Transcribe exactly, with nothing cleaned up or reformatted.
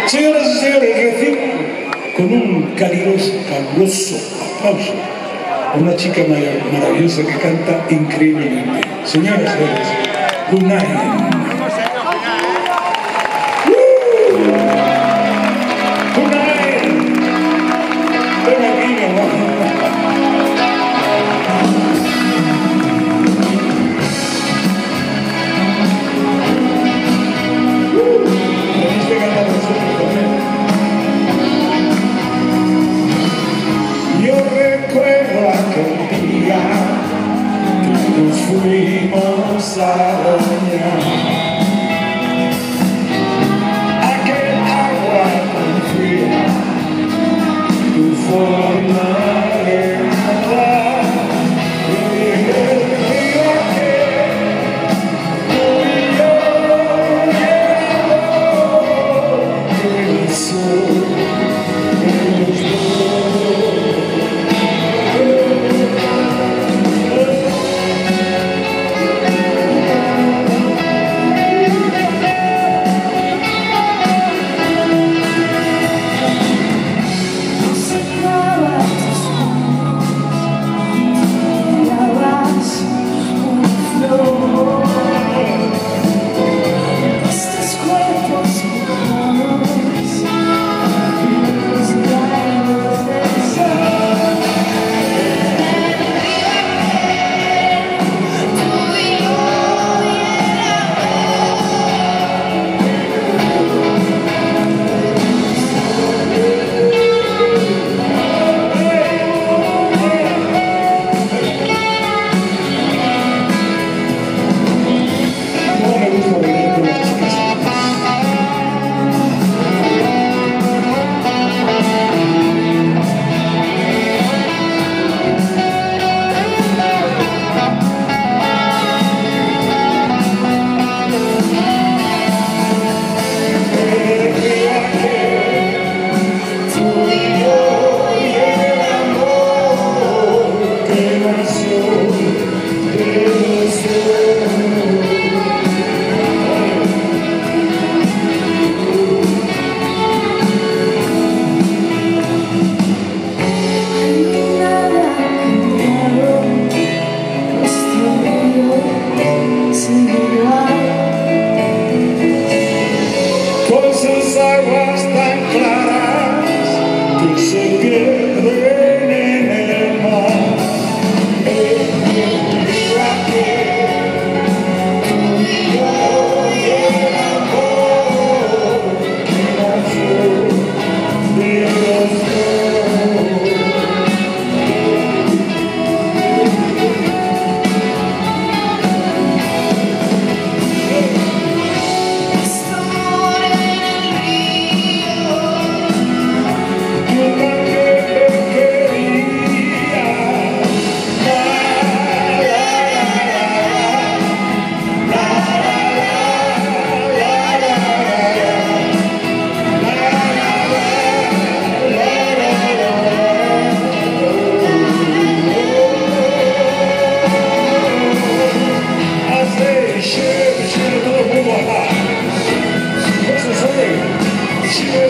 Señoras y señores, reciban con un caluroso, caluroso aplauso a una chica maravillosa que canta increíblemente. Señoras y señores, Unai. Fuimos a bañar aquel agua tan fría, tu forma de nadar, y el río aquel, tú y yo, y el amor, el sol, el con sus aguas tan claras que se pierden en el mar. El río aquel, tú y yo, y el amor que nació de los dos. She